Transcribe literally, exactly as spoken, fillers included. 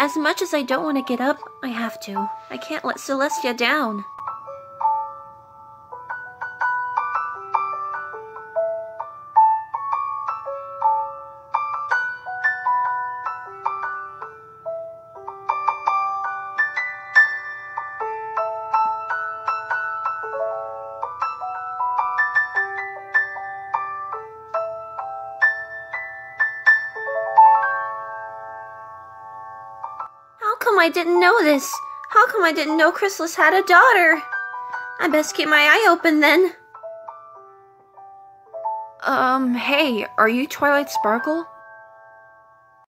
As much as I don't want to get up, I have to. I can't let Celestia down. How come I didn't know this? How come I didn't know Chrysalis had a daughter? I best keep my eye open then. Um, hey, are you Twilight Sparkle?